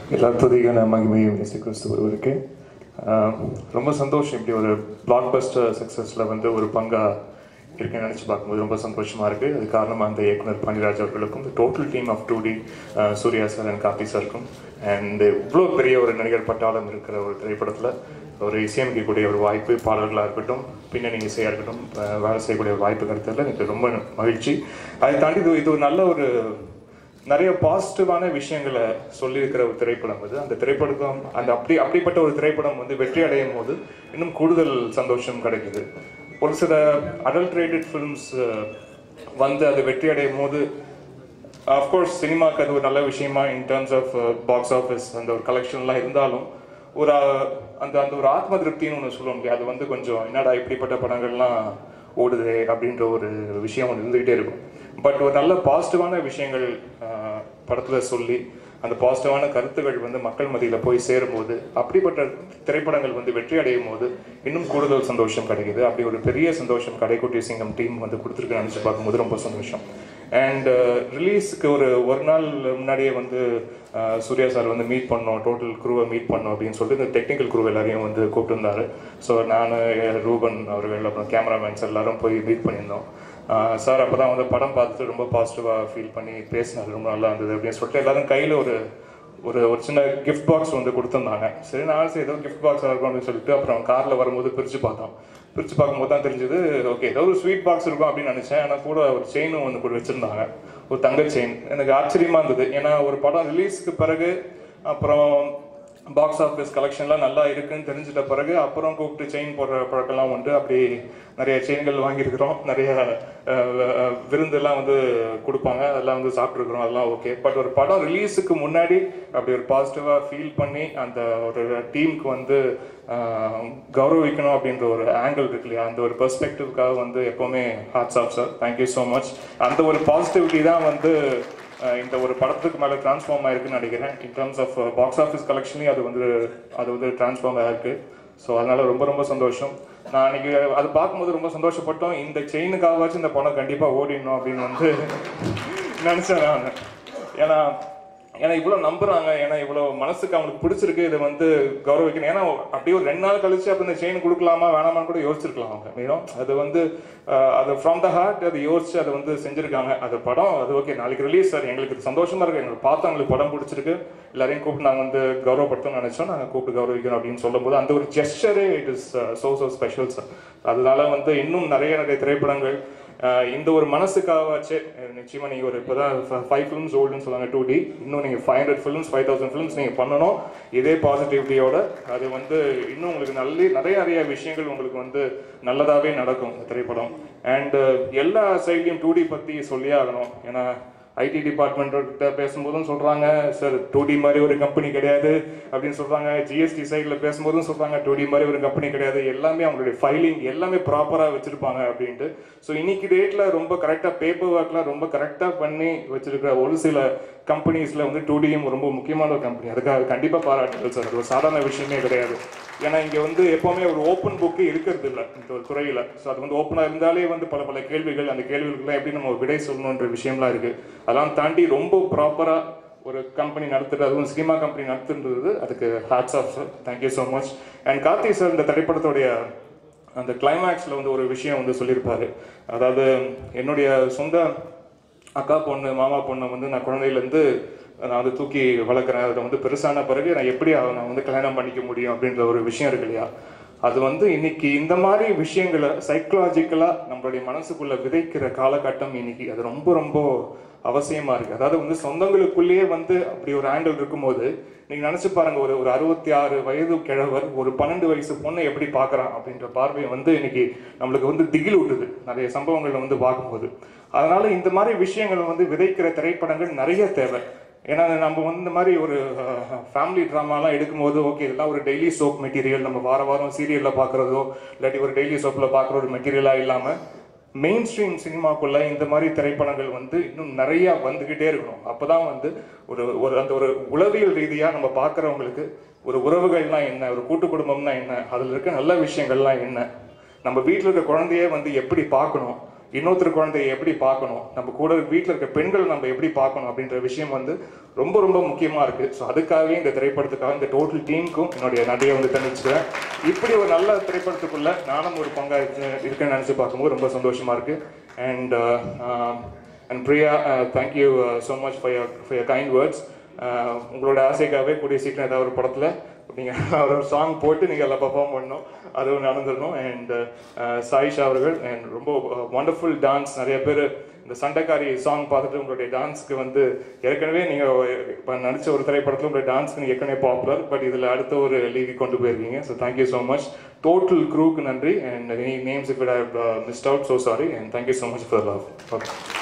எல்லாத்துதிகான மகிமையும் இயேசு கிறிஸ்து ஒருவருக்கு. ரொம்ப சந்தோஷம். இப்படி ஒரு பிளாக் பஸ்டர் சக்ஸஸில் வந்து ஒரு பங்காக இருக்குன்னு நினச்சி பார்க்கும்போது ரொம்ப சந்தோஷமாக இருக்குது. அது காரணமாக அந்த இயக்குனர் பாண்டியராஜ் அவர்களுக்கும் இந்த total team of 2D Suriya sir and Karthi சாருக்கும் அண்ட் இவ்வளோ பெரிய ஒரு நடிகர் பட்டாளம் இருக்கிற ஒரு திரைப்படத்தில் ஒரு இசையமைக்கக்கூடிய ஒரு வாய்ப்பு, பாடல்களாக இருக்கட்டும், பின்னணி இசையாக இருக்கட்டும், வேலை செய்யக்கூடிய ஒரு வாய்ப்பு கிடைத்ததில் எனக்கு ரொம்ப மகிழ்ச்சி. அதை தாண்டி இது ஒரு நல்ல ஒரு நிறைய பாசிட்டிவான விஷயங்களை சொல்லியிருக்கிற ஒரு திரைப்படம் அது. அந்த திரைப்படம் அப்படிப்பட்ட ஒரு திரைப்படம் வந்து வெற்றி அடையும் போது இன்னும் கூடுதல் சந்தோஷம் கிடைக்குது. ஒரு சில அடல்ட்ரேட்டட் ஃபிலிம்ஸ் வந்து அது வெற்றி அடையும் போது அஃப்கோர்ஸ் சினிமாவுக்கு அது ஒரு நல்ல விஷயமா in terms of box office அந்த ஒரு கலெக்ஷன்லாம் இருந்தாலும் ஒரு அந்த அந்த ஒரு ஆத்ம திருப்தின்னு ஒன்று சொல்ல முடியாது. அது வந்து கொஞ்சம் என்னடா இப்படிப்பட்ட படங்கள்லாம் ஓடுது அப்படின்ற ஒரு விஷயம் ஒன்று இருந்துகிட்டே இருக்கும். பட் ஒரு நல்ல பாசிட்டிவான விஷயங்கள் படத்தில் சொல்லி அந்த பாசிட்டிவான கருத்துக்கள் வந்து மக்கள் மத்தியில் போய் சேரும்போது அப்படிப்பட்ட திரைப்படங்கள் வந்து வெற்றி அடையும் போது இன்னும் கூடுதல் சந்தோஷம் கிடைக்குது. அப்படி ஒரு பெரிய சந்தோஷம் கடைக்குட்டி சிங்கம் டீம் வந்து கொடுத்துருக்குன்னு நினச்சி பார்க்கும்போது ரொம்ப சந்தோஷம். அண்ட் ரிலீஸுக்கு ஒரு நாள் முன்னாடியே வந்து சூர்யா சார் வந்து மீட் பண்ணோம், டோட்டல் குரூவை மீட் பண்ணோம் அப்படின்னு சொல்லிட்டு இந்த டெக்னிக்கல் குரூவ் எல்லாரையும் வந்து கூப்பிட்டுருந்தாரு. ஸோ நான், ரூபன் அவர்கள், அப்புறம் கேமராமேன்ஸ் எல்லாரும் போய் மீட் பண்ணியிருந்தோம். சார் அப்போ தான் வந்து படம் பார்த்துட்டு ரொம்ப பாசிட்டிவாக ஃபீல் பண்ணி பேசினார், ரொம்ப நல்லா இருந்தது அப்படின்னு சொல்லிட்டு எல்லாரும் கையில் ஒரு ஒரு ஒரு சின்ன கிஃப்ட் பாக்ஸ் வந்து கொடுத்துருந்தாங்க. சரி, நான் ஏதோ கிஃப்ட் பாக்ஸ் இருக்கும் அப்படின்னு சொல்லிட்டு அப்புறம் காரில் வரும்போது பிரித்து பார்க்கும்போது தான் தெரிஞ்சது, ஓகே ஏதோ ஒரு ஸ்வீட் பாக்ஸ் இருக்கும் அப்படின்னு நினச்சேன். ஆனால் கூட ஒரு செயினும் வந்து கூட வச்சுருந்தாங்க, ஒரு தங்க செயின். எனக்கு ஆச்சரியமாக இருந்தது. ஏன்னா ஒரு படம் ரிலீஸுக்கு பிறகு அப்புறம் பாக்ஸ் ஆஃபீஸ் கலெக்ஷன்லாம் நல்லா இருக்குன்னு தெரிஞ்சிட்ட பிறகு அப்புறம் கூப்பிட்டு செயின் போடுற பழக்கம்லாம் உண்டு. அப்படி நிறைய செயின்கள் வாங்கியிருக்கிறோம், நிறைய விருந்தெல்லாம் வந்து கொடுப்பாங்க, அதெல்லாம் வந்து சாப்பிட்ருக்குறோம், அதெல்லாம் ஓகே. பட் ஒரு படம் ரிலீஸுக்கு முன்னாடி அப்படி ஒரு பாசிட்டிவாக ஃபீல் பண்ணி அந்த ஒரு டீமுக்கு வந்து கௌரவிக்கணும் அப்படின்ற ஒரு ஆங்கிள் இருக்கு இல்லையா, அந்த ஒரு பெர்ஸ்பெக்டிவ்காக வந்து எப்போவுமே hats off sir, thank you so much. அந்த ஒரு பாசிட்டிவிட்டி தான் வந்து இந்த ஒரு படத்துக்கு மேலே டிரான்ஸ்ஃபார்ம் ஆயிருக்குன்னு நினைக்கிறேன். In terms of box office கலெக்ஷன்லேயும் அது வந்து டிரான்ஸ்ஃபார்ம் ஆயிருக்கு. ஸோ அதனால ரொம்ப ரொம்ப சந்தோஷம். நான் அன்றைக்கி அதை பார்க்கும்போது ரொம்ப சந்தோஷப்பட்டோம். இந்த செயினுக்காகவாச்சும் இந்த படம் கண்டிப்பாக ஓடிடணும் அப்படின்னு வந்து நினச்சேன் நான். ஏன்னா இவ்வளோ நம்புறாங்க, ஏன்னா இவ்வளோ மனசுக்கு அவங்களுக்கு பிடிச்சிருக்கு, இதை வந்து கௌரவிக்கணும். ஏன்னா அப்படியே ஒரு 2 நாள் கழிச்சு அப்போ இந்த செயின் கொடுக்கலாமா வேணாமான்னு கூட யோசிச்சிருக்கலாம் அவங்க. மீனும் அது வந்து அது ஃப்ரம் த ஹார்ட் அது யோசிச்சு அதை வந்து செஞ்சுருக்காங்க. அது படம் அது ஓகே, நாளைக்கு ரிலீஸ் சார், எங்களுக்கு சந்தோஷமா இருக்கு, எங்களுக்கு பார்த்து அவங்களுக்கு படம் பிடிச்சிருக்கு, எல்லாரையும் கூப்பிட்டு நாங்கள் வந்து கௌரவப்படுத்தணும்னு நினைச்சோம், நாங்கள் கூப்பிட்டு கௌரவிக்கணும் அப்படின்னு சொல்லும் போது அந்த ஒரு ஜெஸ்டரே it is so special sir. அதனால வந்து இன்னும் நிறைய திரைப்படங்கள் இந்த ஒரு மனசுக்காகவாச்சு நிச்சயமா நீங்கள் ஒரு இப்போ தான் 5 ஃபிலிம்ஸ் ஓல்டுன்னு சொல்லுவாங்க 2D, இன்னும் நீங்கள் 500 ஃபிலிம்ஸ் 5000 ஃபிலிம்ஸ் நீங்கள் பண்ணணும் இதே பாசிட்டிவிட்டியோட. அது வந்து இன்னும் உங்களுக்கு நிறைய விஷயங்கள் உங்களுக்கு வந்து நல்லதாகவே நடக்கும் இந்த திரைப்படம். அண்ட் எல்லா சைட்லையும் 2D பற்றி சொல்லியே ஆகணும். ஏன்னா ஐடி டிபார்ட்மெண்ட்ட பேசும்போதும் சொல்கிறாங்க, சார் 2D மாதிரி ஒரு கம்பெனி கிடையாது அப்படின்னு சொல்கிறாங்க. ஜிஎஸ்டி சைடில் பேசும்போதும் சொல்கிறாங்க 2D மாதிரி ஒரு கம்பெனி கிடையாது, எல்லாமே அவங்களுடைய ஃபைலிங் எல்லாமே ப்ராப்பராக வச்சுருப்பாங்க அப்படின்ட்டு. ஸோ இன்னைக்கு டேட்டில் ரொம்ப கரெக்டாக பேப்பர் ஒர்க்லாம் ரொம்ப கரெக்டாக பண்ணி வச்சுருக்கிற ஒரு சில கம்பெனிஸில் வந்து 2Dயும் ரொம்ப முக்கியமான ஒரு கம்பெனி. அதுக்காக கண்டிப்பாக பாராட்டுகள் சார். அது ஒரு சாதாரண விஷயமே கிடையாது. ஏன்னா இங்கே வந்து எப்போவுமே ஒரு ஓப்பன் புக்கு இருக்கிறது இல்லை இந்த ஒரு துறையில். ஸோ அது வந்து ஓப்பனாக இருந்தாலே வந்து பல கேள்விகள், அந்த கேள்விகளுக்குலாம் எப்படி நம்ம விடை சொல்லணுன்ற விஷயம்லாம் இருக்குது. அதெல்லாம் தாண்டி ரொம்ப ப்ராப்பராக ஒரு கம்பெனி நடத்துறது, அதுவும் சினிமா கம்பெனி நடத்துன்றது, அதுக்கு hats off sir, thank you so much. And Karthi sir இந்த திரைப்படத்துடைய அந்த கிளைமேக்ஸில் வந்து ஒரு விஷயம் வந்து சொல்லியிருப்பாரு. அதாவது என்னுடைய சொந்த அக்கா பொண்ணு மாமா பொண்ணை வந்து நான் குழந்தையிலேருந்து நான் வந்து தூக்கி வளர்க்குறேன், அதை வந்து பெருசான பிறகு நான் எப்படி நான் வந்து கல்யாணம் பண்ணிக்க முடியும் அப்படின்ற ஒரு விஷயம் இருக்கு இல்லையா. அது வந்து இன்னைக்கு இந்த மாதிரி விஷயங்களை சைக்கலாஜிக்கலாக நம்மளுடைய மனசுக்குள்ளே விதைக்கிற காலகட்டம் இன்னைக்கு. அது ரொம்ப ரொம்ப அவசியமாக இருக்குது. அதாவது வந்து சொந்தங்களுக்குள்ளேயே வந்து அப்படி ஒரு ஆங்கிள் இருக்கும்போது நீங்கள் நினச்சி பாருங்கள், ஒரு 66 வயது கிழவர் ஒரு 12 வயசு பொண்ணை எப்படி பார்க்குறான் அப்படின்ற பார்வையை வந்து இன்னைக்கு நம்மளுக்கு வந்து திகில் விட்டுது நிறைய சம்பவங்களை வந்து பார்க்கும்போது. அதனால இந்த மாதிரி விஷயங்கள் வந்து விதைக்கிற திரைப்படங்கள் நிறைய தேவை. ஏன்னா நம்ம வந்து இந்த மாதிரி ஒரு ஃபேமிலி ட்ராமாலாம் எடுக்கும்போது ஓகே இதெல்லாம் ஒரு டெய்லி சோப் மெட்டீரியல், நம்ம வாரம் சீரியலில் பார்க்குறதோ இல்லாட்டி ஒரு டெய்லி சோப்பில் பார்க்குற ஒரு மெட்டீரியலாக இல்லாமல் மெயின் ஸ்ட்ரீம் சினிமாக்குள்ளே இந்த மாதிரி திரைப்படங்கள் வந்து இன்னும் நிறையா வந்துக்கிட்டே இருக்கணும். அப்போ தான் வந்து அந்த ஒரு உளவியல் ரீதியாக நம்ம பார்க்குறவங்களுக்கு ஒரு உறவுகள்லாம் என்ன, ஒரு கூட்டு குடும்பம்னா என்ன, அதில் இருக்க நல்ல விஷயங்கள்லாம் என்ன, நம்ம வீட்டில் இருக்க குழந்தையே வந்து எப்படி பார்க்கணும், இன்னொருத்தர் குழந்தையை எப்படி பார்க்கணும், நம்ம கூட வீட்டில் இருக்க பெண்கள் நம்ம எப்படி பார்க்கணும் அப்படின்ற விஷயம் வந்து ரொம்ப ரொம்ப முக்கியமாக இருக்குது. ஸோ அதுக்காகவே இந்த திரைப்படத்துக்காக இந்த டோட்டல் டீமுக்கும் என்னுடைய நன்றியை வந்து தெரிவிச்சுக்கிறேன். இப்படி ஒரு நல்ல திரைப்படத்துக்குள்ள நானும் ஒரு பங்காக இருக்கேன்னு நினச்சி பார்க்கும்போது ரொம்ப சந்தோஷமாக இருக்குது. And Priya, thank you so much for your kind words. உங்களோட ஆசைக்காகவே கூடிய சீக்கிரம் ஏதாவது ஒரு படத்தில் நீங்கள் ஒரு சாங் போட்டு நீங்கள் எல்லாம் பர்ஃபார்ம் பண்ணணும், அதுவும் நடந்துடணும். அண்ட் சாயிஷா அவர்கள் அண்ட் ரொம்ப வண்டர்ஃபுல் டான்ஸ். நிறைய பேர் இந்த சண்டைக்காரி சாங் பார்த்துட்டு உங்களுடைய டான்ஸ்க்கு வந்து ஏற்கனவே நீங்கள் இப்போ நடித்த ஒரு திரைப்படத்தில் உங்களுடைய டான்ஸ்க்கு நீங்கள் ஏற்கனவே பாப்புலர், பட் இதில் அடுத்த ஒரு லீக்கு கொண்டு போயிருக்கீங்க. So thank you so much. Total க்ரூக்கு நன்றி. And any names if I have missed out, so sorry. And thank you so much for love. Okay.